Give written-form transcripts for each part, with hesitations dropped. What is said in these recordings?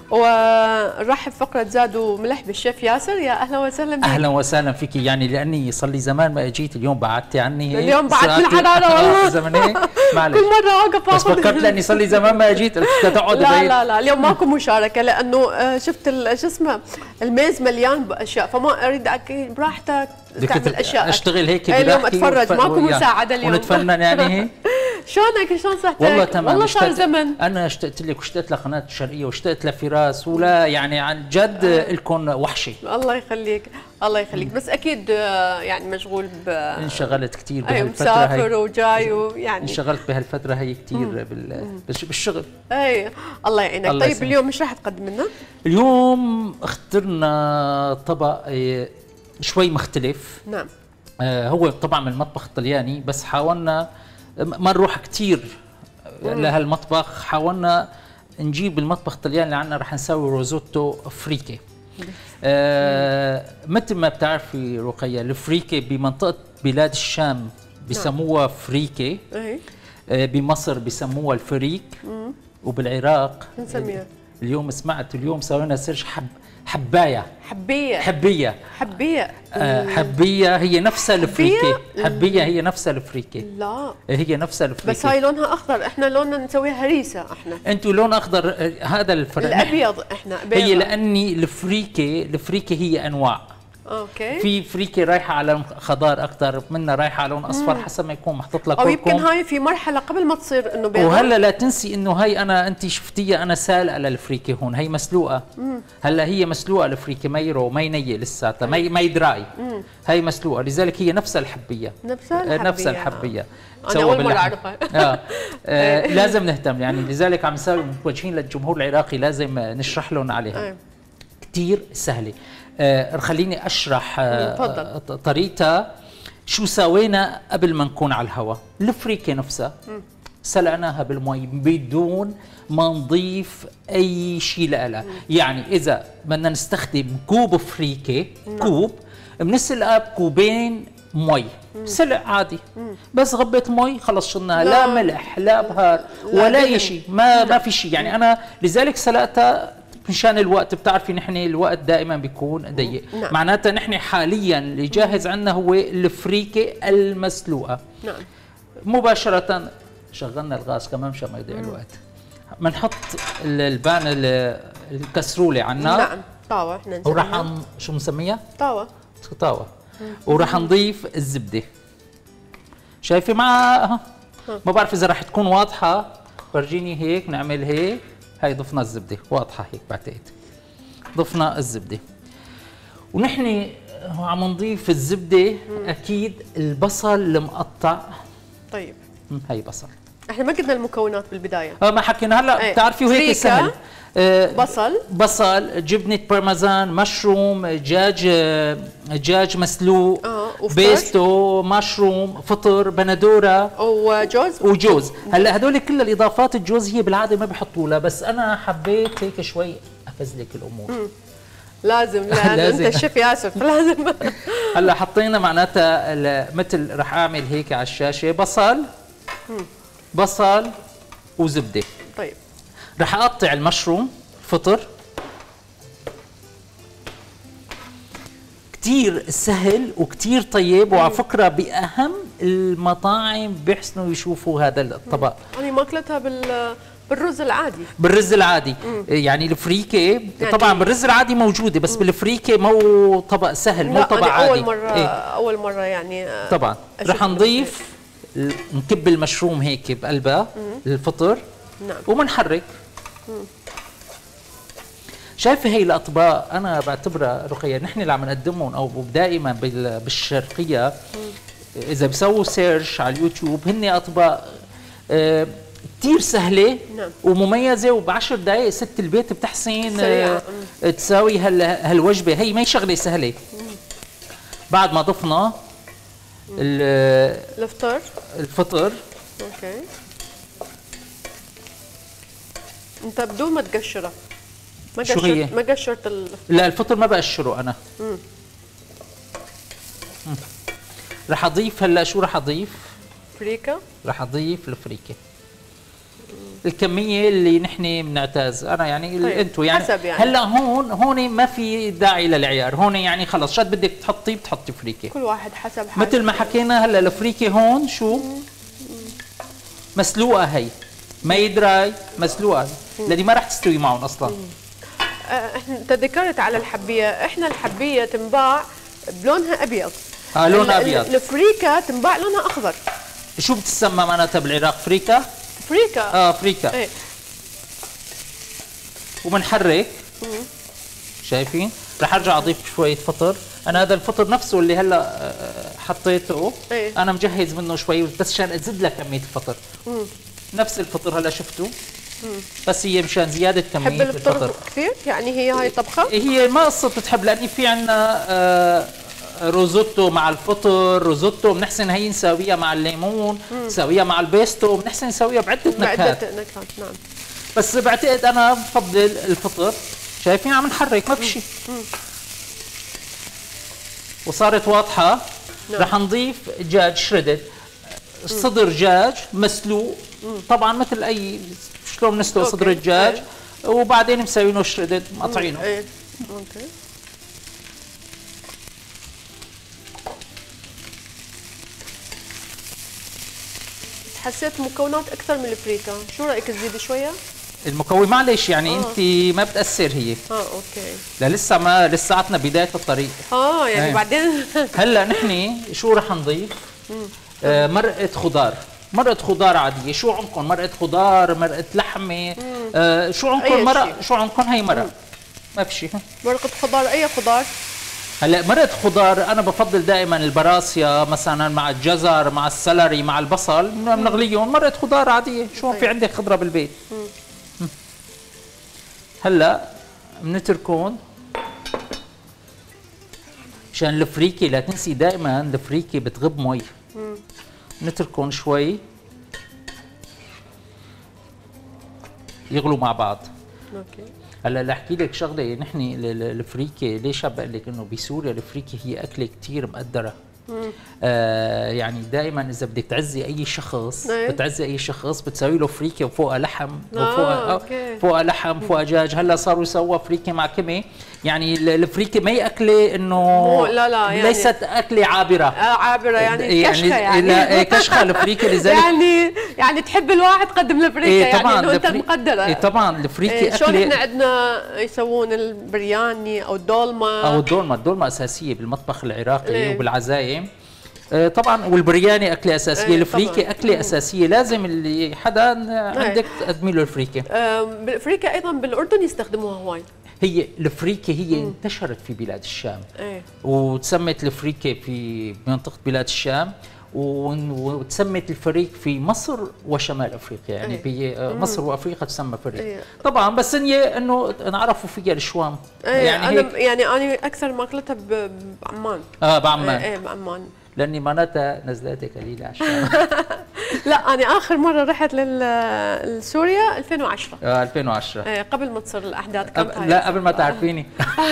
ونرحب فقرة زاد وملح بالشيف ياسر. يا اهلا وسهلا بك. اهلا وسهلا فيك. يعني لاني صار لي زمان ما اجيت، اليوم بعدتي عني هيك. اليوم بعدت الحراره والله زمان هيك معلش. كل مرة اوقف بس فكرت لاني صار لي زمان ما اجيت قلت تقعد لا لا لا اليوم ماكو مشاركة لانه شفت شو اسمه الميز مليان باشياء، فما اريد براحتك تعمل اشياء اشتغل هيك اليوم اتفرج ماكو مساعدة اليوم ونتفنن يعني هيك. شلونك شلون صحتك؟ والله تمام. والله صار زمن. انا اشتقت لك واشتقت لقناه الشرقيه واشتقت لفراس ولا يعني عن جد لكم وحشي. الله يخليك الله يخليك، بس اكيد يعني مشغول انشغلت كثير بهالفتره مسافر هي وجاي ويعني انشغلت بهالفتره هي كثير بالشغل. اي الله يعينك. الله طيب يسلمك. اليوم ايش راح تقدم لنا؟ اليوم اخترنا طبق شوي مختلف. نعم. هو طبعا من المطبخ الطلياني، بس حاولنا ما نروح كثير لهالمطبخ، حاولنا نجيب المطبخ الطلياني اللي عندنا. رح نسوي روزوتو فريكي. مثل ما بتعرفي رقية، الفريكي بمنطقة بلاد الشام بسموها فريكي، بمصر بسموها الفريك، وبالعراق نسميها اليوم سمعت اليوم سوينا سيرش حبايه. حبيه حبيه حبيه حبيه هي نفسها الفريكي. حبيه هي نفسها الفريكي. لا هي نفسها الفريكي، بس هاي لونها اخضر، احنا لوننا نسويها هريسه. احنا انتوا لون اخضر، هذا الفرق. الابيض احنا بيضة. هي لاني الفريكي هي انواع. اوكي. في فريكي رايحه على لون خضار اكثر، منها رايحه على لون اصفر، حسب ما يكون محطوط لك او يمكن هاي في مرحله قبل ما تصير انه بيضة. وهلا لا تنسي انه هي انت شفتيها انا سالقه للفريكي هون، هي مسلوقه. هلا هي مسلوقه الفريكي، ما يرو ما نيه لساتها، ما دراي. هي مسلوقه، لذلك هي نفسها الحبيه. نفسها الحبيه. انا اول مره اعرفها. لازم نهتم يعني، لذلك عم نسوي متوجهين للجمهور العراقي، لازم نشرح لهم عليها. كثير سهله. خليني اشرح طريقتها. شو سوينا قبل ما نكون على الهواء؟ الفريكه نفسها سلقناها بالمي بدون ما نضيف اي شيء لها. يعني اذا بدنا نستخدم كوب فريكه، كوب بنسلقها بكوبين مي، سلق عادي. بس غبت مي خلص شلناها، لا ملح لا بهار ولا اي شيء، ما في شيء. يعني انا لذلك سلقتها مشان الوقت. بتعرفي نحن الوقت دائما بيكون ضيق. معناتها نحن حاليا اللي جاهز عندنا هو الفريكه المسلوقه. نعم. مباشره شغلنا الغاز كمان مشان ما يضيع الوقت. بنحط البان الكسروله على النار. نعم طاوه احنا نسميها. وراح شو بنسميها؟ طاوه. وراح نضيف الزبده. شايفه معها؟ ما بعرف اذا راح تكون واضحه، فرجيني هيك. نعمل هيك، هاي ضفنا الزبده، واضحه هيك بعتقد. ضفنا الزبده ونحن عم نضيف الزبده. اكيد البصل المقطع. طيب هاي بصل. احنا ما قلنا المكونات بالبدايه. ما حكينا هلا. بتعرفي وهيك سهل. بصل، جبنه بارميزان، مشروم، دجاج مسلوق، بيستو، مشروم، فطر، بندوره وجوز. هلا هدول كل الاضافات. الجوز هي بالعاده ما بيحطوا لها، بس انا حبيت هيك شوي افزلك الامور. لازم انت الشيف ياسر لازم. هلا حطينا معناتها مثل رح اعمل هيك على الشاشه بصل وزبده. طيب رح اقطع المشروم فطر. كتير سهل وكتير طيب، وعلى فكره باهم المطاعم بيحسنوا يشوفوا هذا الطبق. انا ماكلتها بالرز العادي. بالرز العادي. يعني الفريكه يعني طبعا بالرز العادي موجوده، بس بالفريكه مو طبق سهل، مو طبق عادي. اول مره يعني طبعا. رح نضيف نكب المشروم هيك بقلبها الفطر. نعم. ومنحرك. شايفه هي الاطباق انا بعتبرها رقيه، نحن اللي عم نقدمهم او دائما بالشرقيه. اذا بسووا سيرش على اليوتيوب، هن اطباق كثير سهله. نعم. ومميزه، وب10 دقائق ست البيت بتحسن تساوي هالوجبه. هي ما هي شغله سهله. بعد ما ضفنا الفطر. اوكي. انت بدون ما تقشره. ما قشرت لا الفطر ما بقشره انا. رح اضيف هلا شو رح اضيف؟ فريكه. رح اضيف الفريكه. الكميه اللي نحن بنعتاز، انا يعني طيب. انتم يعني. يعني هلا هون ما في داعي للعيار، هون يعني خلص شد بدك تحطيه بتحطي فريكه، كل واحد حسب حاجه. مثل ما حكينا هلا الفريكه هون شو مسلوقه، هي ماي دراي مسلوقه، لاني ما رح تستوي معهم اصلا. انت ذكرت على الحبيه، احنا الحبيه تنباع بلونها ابيض. لونها ابيض. الفريكه تنباع لونها اخضر. شو بتسمى معناتها بالعراق؟ فريكه؟ فريكه. فريكه. ايه. وبنحرك. شايفين؟ رح ارجع اضيف شويه فطر، انا هذا الفطر نفسه اللي هلا حطيته ايه؟ انا مجهز منه شوي بس عشان ازيد لك كميه الفطر. نفس الفطر هلا شفتوا؟ بس هي مشان زياده كميه الفطر كثير، يعني هي هاي طبخه؟ هي ما قصه بتحب، لاني في عندنا روزوتو مع الفطر، روزوتو بنحسن هي نساويها مع الليمون، نساويها مع البيستو، بنحسن نساويها بعده نكهات. نعم. بس بعتقد انا بفضل الفطر. شايفين عم نحرك ما في شيء. وصارت واضحه. نعم. رح نضيف دجاج شردد، صدر دجاج مسلوق، طبعا مثل اي شلون بنسلق صدر الدجاج. وبعدين مسوينه شردد مقطعينه. اوكي. حسيت مكونات اكثر من الفريكه، شو رايك تزيدي شويه؟ المكون معلش يعني انت ما بتاثر هي. اوكي. لسه لساتنا بدايه الطريق. يعني بعدين هلا نحن شو رح نضيف؟ مرقه خضار. مرقه خضار عاديه، شو عندكم؟ مرقه خضار، مرقه لحمه، شو عندكم؟ مرق، شو عندكم؟ هي مرق ما في شيء. مرقه خضار، اي خضار؟ هلا مرقه خضار انا بفضل دائما البراسيا مثلا مع الجزر مع السلري مع البصل بنغليهم. مرقه خضار عاديه، شو في عندك خضره بالبيت. هلا بنتركون مشان الفريكه، لا تنسي دائما الفريكه بتغب مي. نتركون شوي يغلوا مع بعض. اوكي. هلا لاحكي لك شغله، نحن الفريكه ليش عم بقول لك انه بسوريا الفريكه هي اكله كثير مقدره. يعني دائما اذا بدك تعزي اي شخص بتعزي اي شخص بتسوي له فريكه وفوقها لحم فوقها لحم فوقها دجاج. هلا صاروا يسووا فريكه مع كمه، يعني الفريكه ما هي اكله انه لا يعني ليست اكله عابره. عابره يعني كشخه، يعني كشخه الفريكه. لذلك يعني تحب الواحد قدم الفريكه، يعني انه انت مقدره. طبعا الفريكه اكله. شلون احنا عندنا يسوون البرياني او الدولمه. الدولمه اساسيه بالمطبخ العراقي وبالعزايم طبعا، والبرياني اكله اساسيه. الفريكه اكله اساسيه، لازم اللي حدا عندك تقدمي له الفريكه. الفريكه ايضا بالاردن يستخدموها هواي. هي الفريكه هي انتشرت في بلاد الشام. وتسمت الفريكه في منطقه بلاد الشام، وتسمت الفريك في مصر وشمال افريقيا، يعني بمصر وافريقيا تسمى فريك. طبعا بس هي انه نعرفوا فيها الشوام. يعني انا اكثر ما اكلتها بعمان. بعمان. بعمان، لاني معناتها نزلاتي قليله عشان لا انا اخر مره رحت لسوريا 2010. 2010 قبل ما تصير الاحداث. لا قبل ما تعرفيني.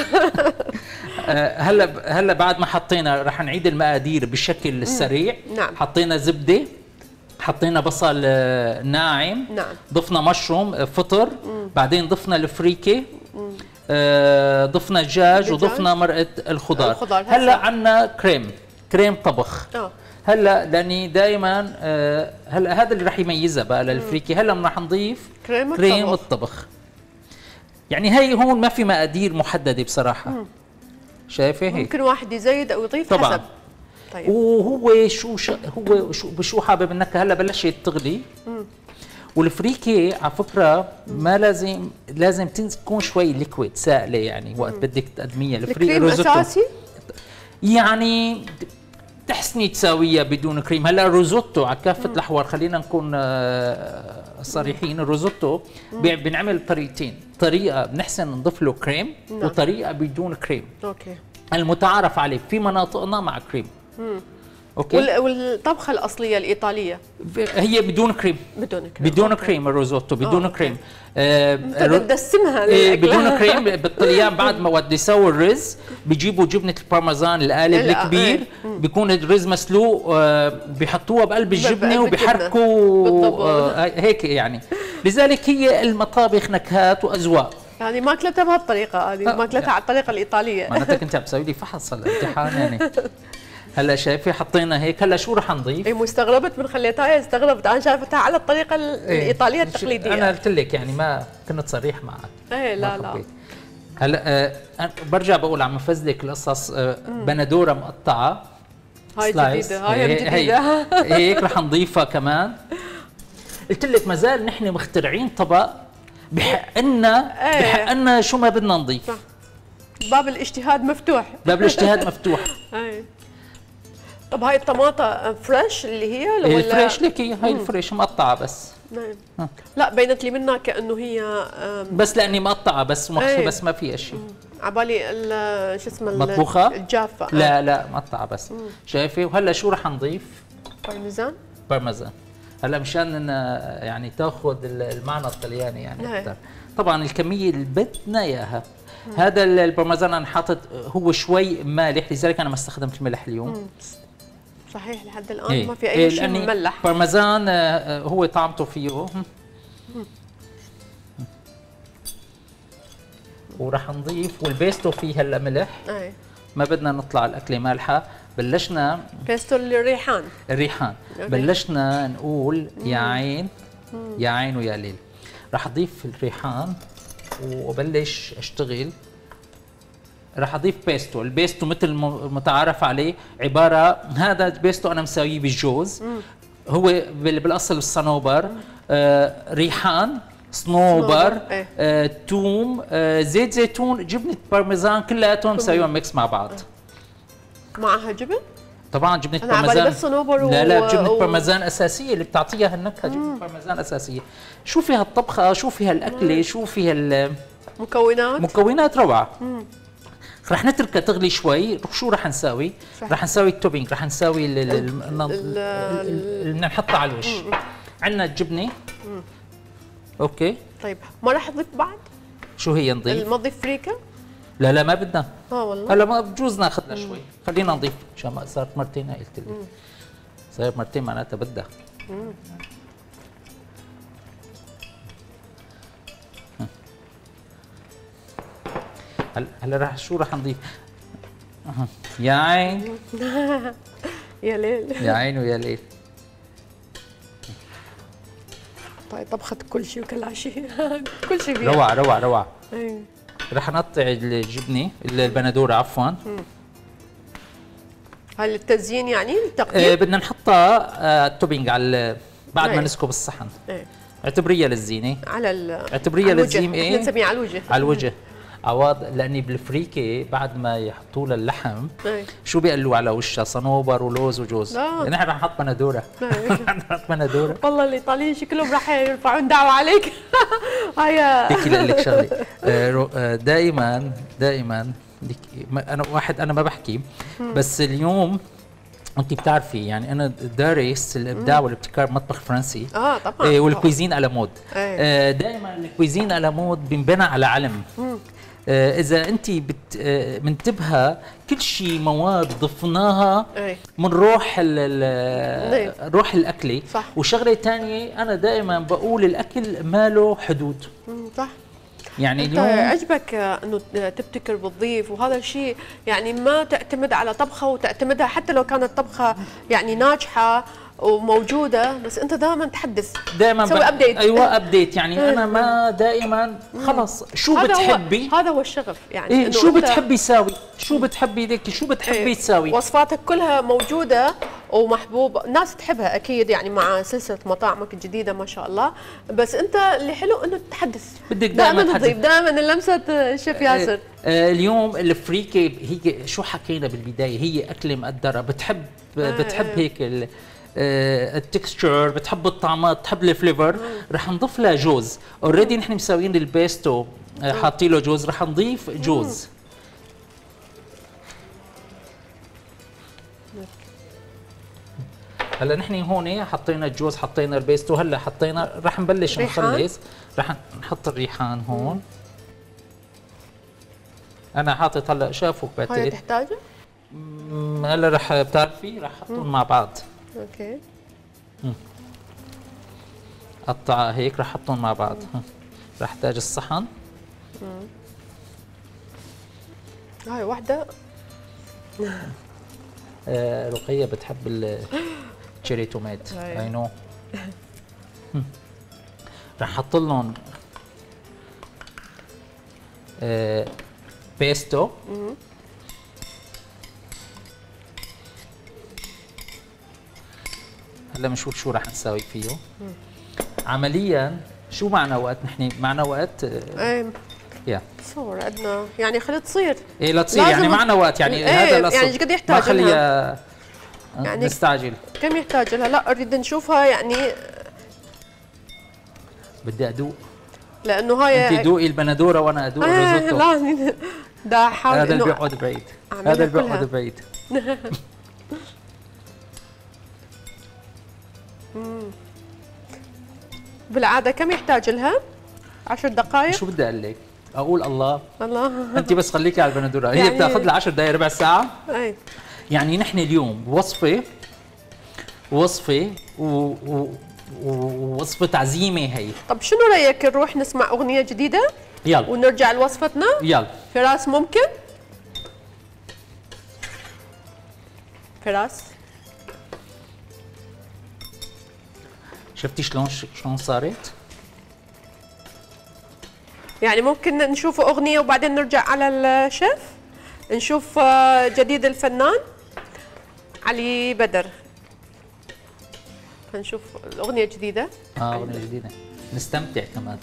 هلا بعد ما حطينا رح نعيد المقادير بشكل سريع. نعم. حطينا زبده، حطينا بصل ناعم. نعم. ضفنا مشروم فطر. بعدين ضفنا الفريكه. ضفنا دجاج وضفنا مرقه الخضار. هلا عندنا كريم طبخ. هلا لاني دائما هلا هذا اللي رح يميزها بقى للفريكه. هلا رح نضيف كريم الطبخ. يعني هي هون ما في مقادير محدده بصراحه. شايفه هيك؟ ممكن واحد يزيد او يضيف طبعا. حسب. طيب. وهو شو حابب النكهه. هلا بلشت تغلي. والفريكه على فكره ما لازم تكون شوي ليكويد سائله، يعني وقت بدك تقدميها. الكريم اساسي؟ يعني تحسني تساويها بدون كريم. هلا الروزوتو على كافه الاحوال، خلينا نكون صريحين، الروزوتو بنعمل طريقتين، طريقه بنحسن نضيف له كريم وطريقه بدون كريم. اوكي. المتعارف عليه في مناطقنا مع كريم. اوكي. والطبخه الاصليه الايطاليه هي بدون كريم. بدون كريم الروزوتو بدون كريم. انت بتدسمها بدون كريم. بالطليان بعد ما ود يسووا الرز بيجيبوا جبنه البارميزان القالب الكبير، بيكون الرز مسلوق، بيحطوها بقلب الجبنه وبيحركوا هيك يعني. لذلك هي المطابخ نكهات واذواق. يعني ما اكلتها بهالطريقه هذه، ما اكلتها على الطريقه الايطاليه. معناتها انت عم تسوي لي فحص الامتحان يعني. هلا شايفه حطينا هيك، هلا شو رح نضيف؟ اي مستغربت من خليتها، استغربت انا شايفتها على الطريقه الايطاليه التقليديه. انا قلت لك يعني ما كنت صريح معك. ايه لا. هلا برجع بقول عم نفزلك القصص. بندوره مقطعه، هاي جديده، هاي جديده. هيك رح نضيفها كمان. قلت لك ما زال نحن مخترعين طبق بحق لنا شو ما بدنا نضيف. صح. باب الاجتهاد مفتوح. باب الاجتهاد مفتوح. اي. طب هاي الطماطة فريش اللي هي ولا الفريش لك هاي الفريش مقطعة بس. نعم. لا بينت لي منها كأنه هي بس لأني مقطعة بس ومحشي بس ما في شيء. عبالي شو اسمه مطبوخة؟ الجافة. لا مقطعة بس. شايفة؟ وهلا شو رح نضيف؟ بارميزان. هلا مشان يعني تاخذ المعنى الطلياني يعني اكثر. طبعا الكمية اللي بدنا اياها. هذا البارميزان انا حاطط هو شوي مالح، لذلك انا ما استخدمت الملح اليوم. صحيح لحد الان ما في اي شيء مملح. بارميزان هو طعمته فيه. وراح نضيف والبيستو فيه هلا ملح. ما بدنا نطلع الاكله مالحه. بلشنا بيستو الريحان. بلشنا نقول يا عين يا عين ويا ليل. راح اضيف الريحان وبلش اشتغل. راح اضيف بيستو. البيستو مثل المتعارف عليه عباره، هذا بيستو انا مساويه بالجوز. هو بالاصل الصنوبر، ريحان، صنوبر، توم، زيت زيتون، جبنه بارميزان، كلياتهم مساويهم ميكس مع بعض. معها جبن؟ طبعا جبنه بارميزان. بس صنوبر لا جبنه بارميزان اساسيه اللي بتعطيها النكهه. جبنه بارميزان اساسيه. شوفي هالطبخه، شوفي هالاكله، شوفي مكونات روعه. رح نتركها تغلي شوي. شو رح نساوي؟ رح نساوي التوبينج، رح نساوي اللي نحطها على الوش. عندنا الجبنه. اوكي. طيب ما رح نضيف بعد؟ شو هي نضيف؟ ما نضيف فريكه؟ لا ما بدنا. والله هلا ما بجوز ناخذها شوي. خلينا نضيف عشان ما صارت مرتين. هاي قلت لي صار مرتين معناتها بدها. هلا شو رح نضيف؟ يا عين يا ليل. يا عين ويا ليل. طيب طبخت كل شيء وكل شيء. كل شيء فيها روعة. رح نقطع الجبنه البندوره عفوا. هاي التزيين يعني التقديم؟ بدنا نحطها التوبينج على بعد ما نسكب الصحن. اعتبريها للزينه. اعتبريها للزينه. احنا نسميها على الوجه. على الوجه. عوض لاني بالفريكه بعد ما يحطوا لها اللحم شو بيقلوا على وشها؟ صنوبر ولوز وجوز. نحن رح نحط بندوره. بندوره. والله الايطاليين شكلهم رح يرفعون دعوه عليك. هيا بدي اقول لك شغله. دائما انا ما بحكي بس اليوم انت بتعرفي يعني انا دارس الابداع والابتكار بالمطبخ الفرنسي. طبعا. والكويزين على مود. دائما الكويزين على مود بنبنى على علم. اذا انت منتبهه كل شيء مواد ضفناها من روح روح الاكله. صح. وشغله ثانيه انا دائما بقول الاكل ما له حدود. صح. يعني انت عجبك انه تبتكر بتضيف، وهذا الشيء يعني ما تعتمد على طبخه وتعتمدها حتى لو كانت طبخه يعني ناجحه وموجوده، بس انت دائما تحدث، دائما تسوي ابديت. ايوه ابديت. يعني انا ما دائما خلص شو بتحبي. هذا هو الشغف يعني. شو بتحبي ساوي، شو بتحبي لك، شو بتحبي تساوي. وصفاتك كلها موجوده ومحبوبه، الناس تحبها اكيد يعني مع سلسله مطاعمك الجديده ما شاء الله. بس انت اللي حلو انه تحدث، بدك دائما تضيف، دائما لمسه الشيف ياسر. اليوم الفريكه هي شو حكينا بالبدايه، هي اكله مقدره. بتحب هيك التكستشر، بتحب الطعمات، بتحب الفليفر. رح نضيف لها جوز. اوريدي نحن مسويين البيستو حاطين له جوز، رح نضيف جوز. هلا نحن هون حطينا الجوز، حطينا البيستو، هلا حطينا رح نبلش نخلص. رح نحط الريحان هون. انا حاطط هلا شافوا بعتقد. هاي تحتاجه؟ هلا رح بتعرفي رح احطهم مع بعض. اوكي. قطع هيك رح احطهم مع بعض. رح احتاج الصحن. هاي وحده. رقية بتحب التشيري تومات. اي نو. رح احط لهم بيستو. هلا بنشوف شو رح نساوي فيه. عمليا شو معنا وقت نحن؟ معنا وقت يا صور عندنا يعني خلي تصير. ايه لا تصير يعني معنا وقت يعني. هذا القصد يعني ايش قد يحتاج ما خليها يعني نستعجل. كم يحتاج لها؟ لا اريد نشوفها يعني. بدي ادوق لانه هاي انت دوقي البندوره وانا ادوق الريزوتو. لا ده حاول. هذا اللي بيقعد بعيد. هذا اللي بيقعد بعيد. بالعاده كم يحتاج لها؟ 10 دقائق. شو بدي اقول لك؟ اقول الله الله. انت بس خليكي على البندوره. هي يعني بتاخذ لها 10 دقائق ربع ساعه. اي يعني نحن اليوم وصفه ووصفه عزيمه هي. طب شنو رايك نروح نسمع اغنيه جديده؟ يلا ونرجع لوصفتنا. يلا فراس ممكن؟ فراس شفتي شلون صارت؟ يعني ممكن نشوف اغنيه وبعدين نرجع على الشيف نشوف جديد الفنان علي بدر. هنشوف الاغنيه الجديده. اغنيه جديده نستمتع كمان.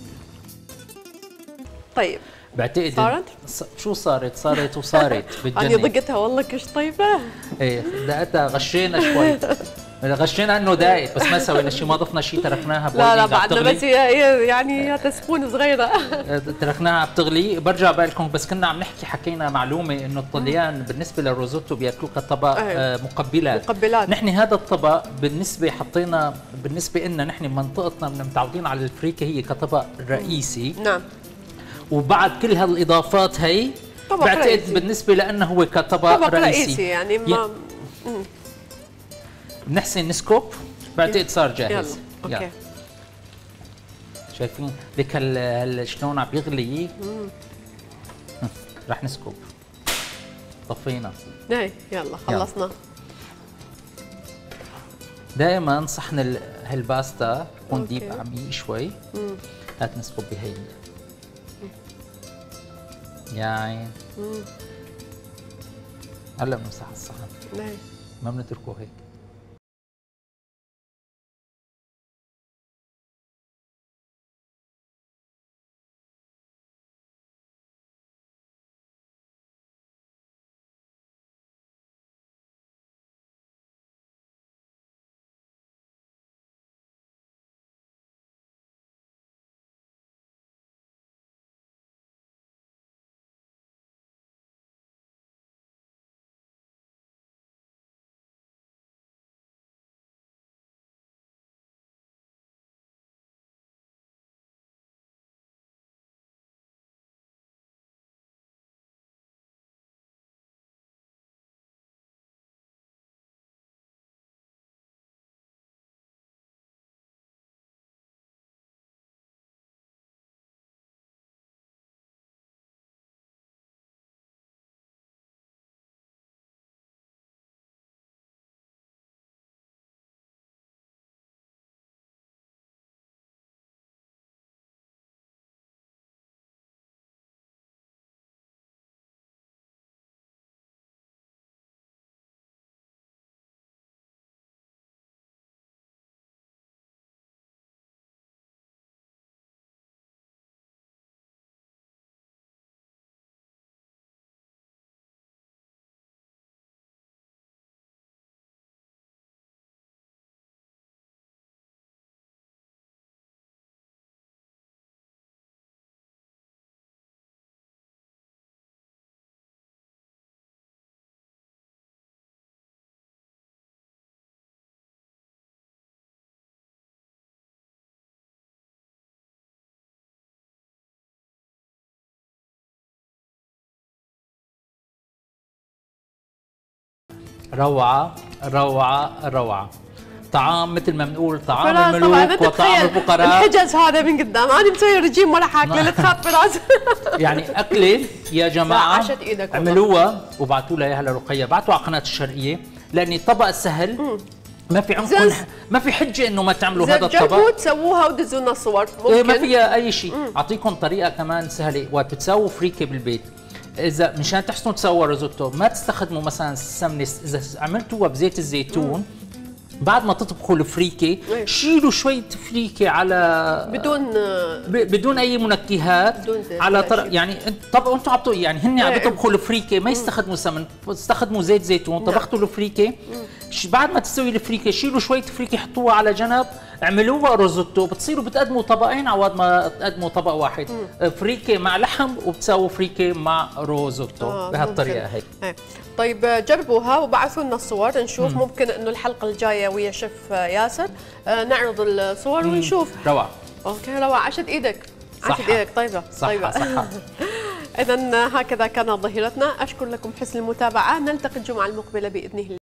طيب بعتقد صارت؟ شو صارت وصارت بالجنة. أنا ضقتها والله كش طيبة. ايه دقتها غشينا شوي. غشينا انه دايت بس ما سوينا شيء، ما ضفنا شيء، تركناها لا لا بعدنا بس يعني هي تسبون صغيرة. تركناها بتغلي. برجع بالكم بس كنا عم نحكي حكينا معلومة انه الطليان بالنسبة للروزوتو بياكلوه كطبق مقبلات. نحن هذا الطبق بالنسبة حطينا بالنسبة لنا نحن بمنطقتنا متعودين على الفريكة هي كطبق رئيسي. نعم. وبعد كل هالاضافات هي بعتقد بالنسبه لانه هو كطبق رئيسي يعني ما بنحسن نسكوب. بعتقد صار جاهز. يلا اوكي. شايفين لك شلون عم يغلي. رح نسكب. طفينا. ايه يلا خلصنا. دائما صحن هالباستا بكون ديب عميق شوي. هات نسكب بهي. يا عين. هلا بنمسح الصحن. ما بنتركه هيك. روعة روعة روعة. طعام مثل ما بنقول طعام طبعا الملوك وطعام الفقراء. الحجز هذا من قدام انا مسوي رجيم ولا حاكله لا تخاف فراس. يعني اكله يا جماعه عشت ايدك عملوها وبعتوا لها اياها لرقيه، بعتوا على قناه الشرقيه لاني طبق سهل ما في عندكم ما في حجه انه ما تعملوا هذا الطبق. جربوا تسووها ودزوا لنا الصور ممكن. ما فيها اي شيء. اعطيكم طريقه كمان سهله وقت بتسووا فريكه بالبيت. اذا مشان تحسنوا تسووا ريزوتو ما تستخدموا مثلا السمنه، اذا عملتوها بزيت الزيتون بعد ما تطبخوا الفريكه شيلوا شويه فريكه على بدون اي منكهات على يعني طب انتم عم يعني هن عم يطبخوا الفريكه ما يستخدموا سمن، يستخدموا زيت زيتون. طبختوا الفريكه بعد ما تسوي الفريكه شيلوا شويه فريكه حطوها على جنب، اعملوها روزوتو، بتصيروا بتقدموا طبقين عوض ما تقدموا طبق واحد. فريكه مع لحم وبتسووا فريكه مع روزوتو بهالطريقه هيك. طيب جربوها وبعثوا لنا الصور نشوف. ممكن انه الحلقه الجايه ويا شيف ياسر نعرض الصور ونشوف. روعه. اوكي روعه. عشت ايدك. عشت ايدك طيبه. صحة صحة. اذا هكذا كانت ظهيرتنا. اشكر لكم حسن المتابعه. نلتقي الجمعه المقبله باذن الله.